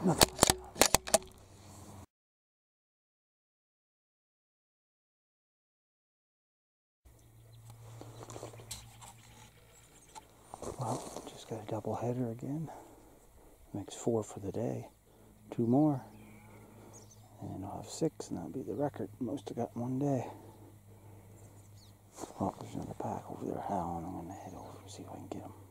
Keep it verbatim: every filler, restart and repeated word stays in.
Nothing. Well, just got a double header again. Makes four for the day. Two more. And I'll have six, and that'll be the record. Most I got in one day. Well, there's another pack over there howling. I'm going to head over and see if I can get them.